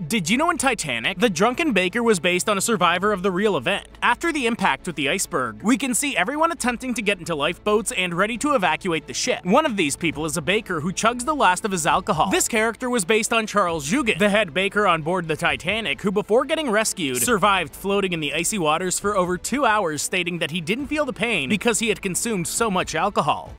Did you know in Titanic, the drunken baker was based on a survivor of the real event? After the impact with the iceberg, we can see everyone attempting to get into lifeboats and ready to evacuate the ship. One of these people is a baker who chugs the last of his alcohol. This character was based on Charles Joughin, the head baker on board the Titanic, who before getting rescued, survived floating in the icy waters for over 2 hours, stating that he didn't feel the pain because he had consumed so much alcohol.